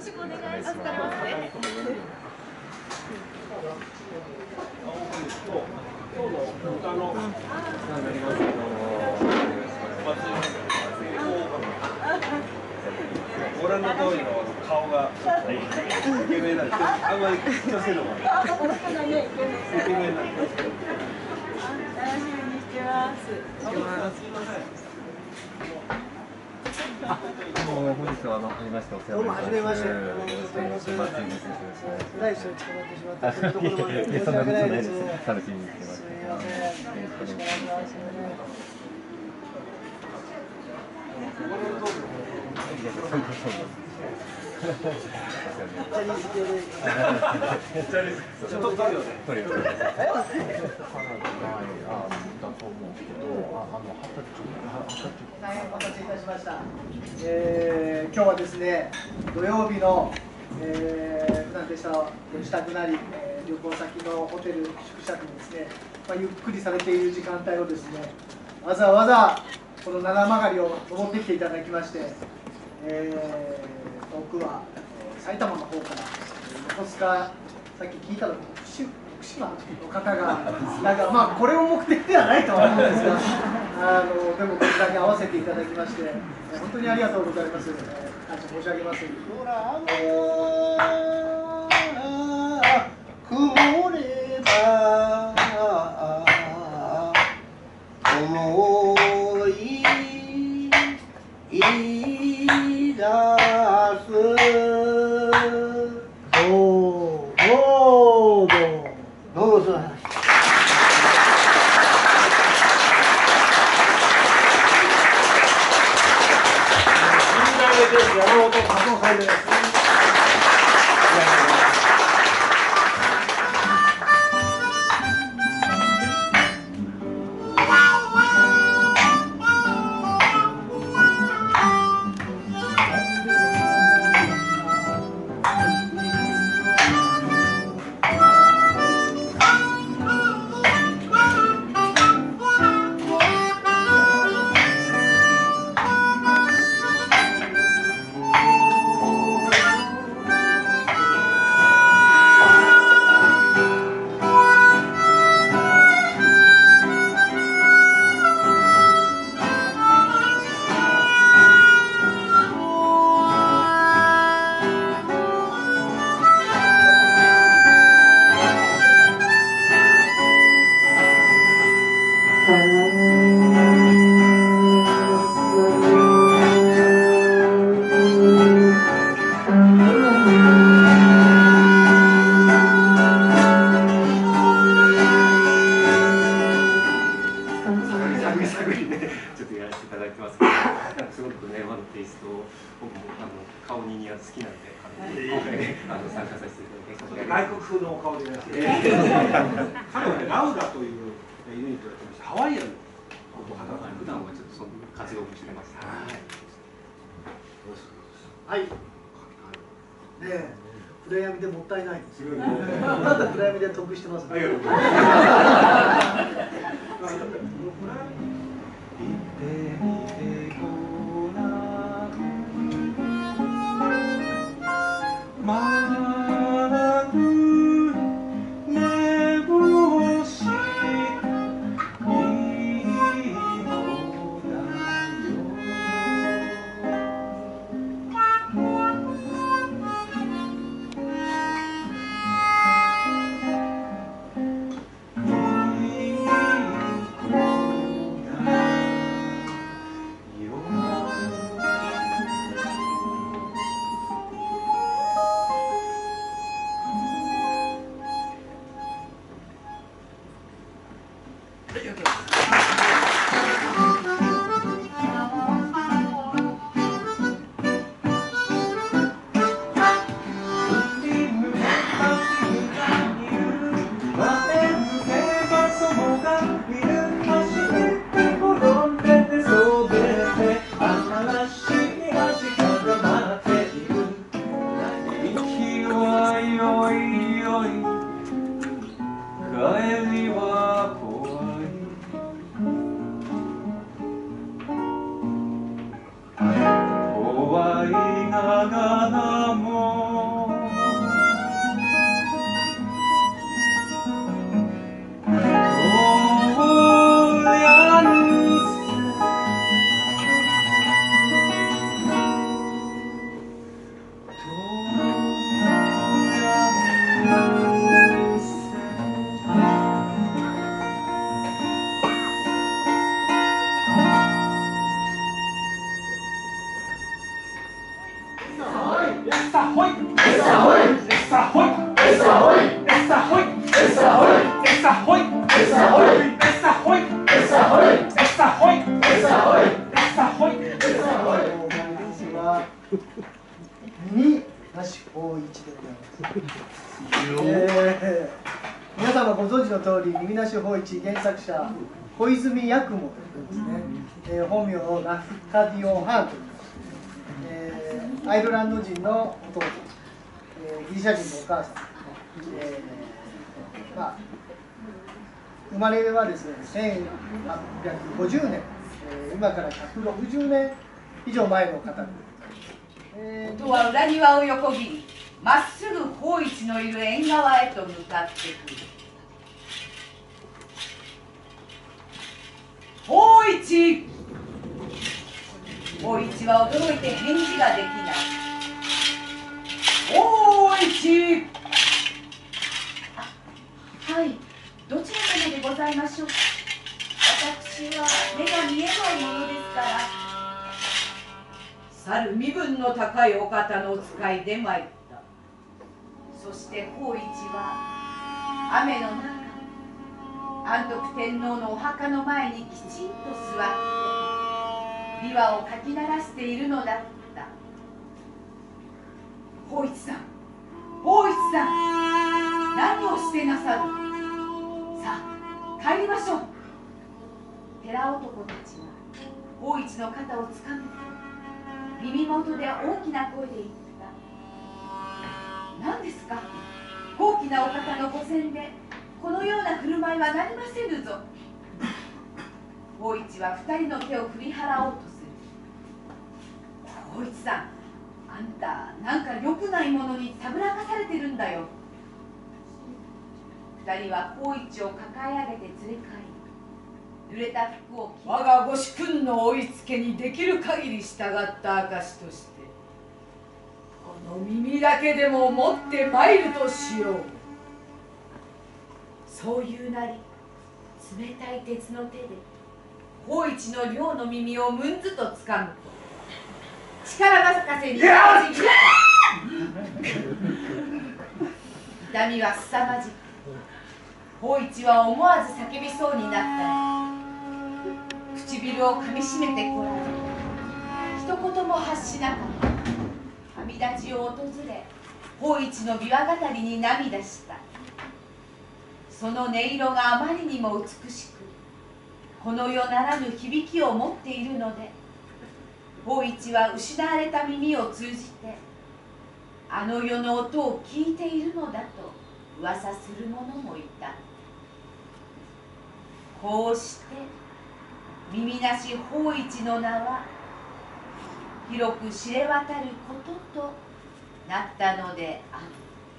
しくお願いします。 ご覧の通りの顔がイケメンなんです。あんまり緊張してるのがイケメンなんです。 楽しみにしてます。 本日はありましてお世話になります。どうも初めまして。よろしくお願いします。 大将に捕まってしまったというところまで申し訳ないです。 楽しみにしてます。 すみません。よろしくお願いします。大変お待たせいたしました。今日はですね、土曜日の、普段でしたらご自宅なり、旅行先のホテル宿舎にですね、ゆっくりされている時間帯をですね、わざわざこの七曲を登ってきていただきまして、遠くは埼玉の方から横須賀、さっき聞いたの福島の方がなんかこれを目的ではないとは思うんですが、でもこちらに合わせていただきまして本当にありがとうございます。感謝申し上げます。 曇れば思い出すどうぞ。 山本和夫さんです。 顔に似合う好きなんで、今回ね、参加させていただきます。 外国風のお顔でいらっしゃる。彼はね、ラウダというユニットをやってまして、ハワイアンの方が普段はちょっとその活動をしてます。 はい。ねえ、暗闇でもったいないです。まだ暗闇で得してますね。 怖いながらも皆様ご存知の通り、耳なし芳一原作者小泉八雲というですね、本名のラフカディオン・ハーンという、アイルランド人の弟、ギリシャ人のお母さん、生まれはですね1850年、今から160年以上前の方です。 とは裏庭を横切り、まっすぐ芳一のいる縁側へと向かってくる。芳一！芳一は驚いて返事ができない。芳一！はい、どちら様でございましょう。私は目が見えないものですから。去る身分の高いお方のお使いで参った。そして芳一は雨の中、安徳天皇のお墓の前にきちんと座って琵琶をかき鳴らしているのだった。芳一さん、芳一さん、何をしてなさる。さあ帰りましょう。寺男たちが芳一の肩をつかめて耳元で大きな声で言った。何ですか、高貴なお方の御前でこのような振る舞いはなりませぬぞ。芳一は二人の手を振り払おうとする。芳一さん、あんたなんか良くないものにたぶらかされてるんだよ。二人は芳一を抱え上げて連れ帰り、濡れた服を着、我がご主君の追いつけにできる限り従った証として、この耳だけでも持って参るとしよう。そういうなり、冷たい鉄の手で芳一の両の耳をむんずとつかむと、力任せにかじり痛みは凄まじく、芳一は思わず叫びそうになったが、唇をかみしめてこられ、一言も発しなかった。阿弥陀寺を訪れ、芳一の琵琶語りに涙した。その音色があまりにも美しく、この世ならぬ響きを持っているので、芳一は失われた耳を通じてあの世の音を聞いているのだと噂する者もいた。こうして耳なし芳一の名は広く知れ渡ることとなったのである。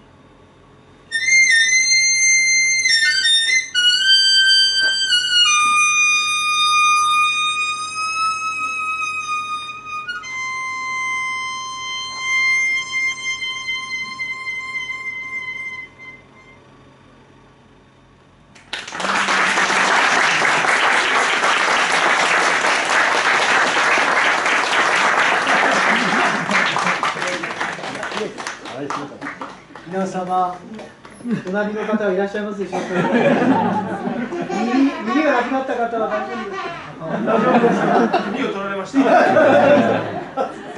皆様、隣の方はいらっしゃいますでしょうか。耳がなくなった方は大丈夫ですか。大丈夫ですか。 耳を取られました。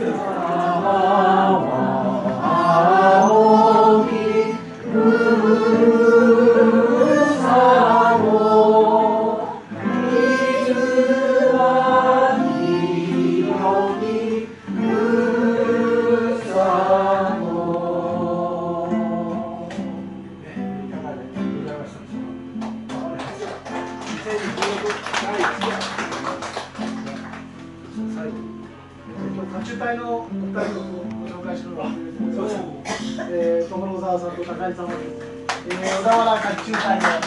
歌手隊のお二人をご紹介するのは所沢さんと高井さんです。小田原甲冑隊の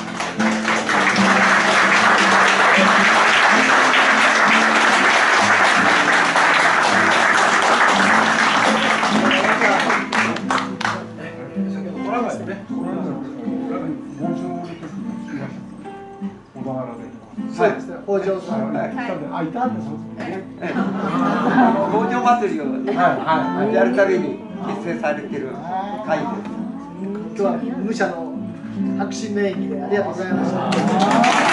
そうですね、北条さん。あ、いたんですね。 北条祭りをやるたびに結成されている会です。 日は武者の迫真の演技でありがとうございました。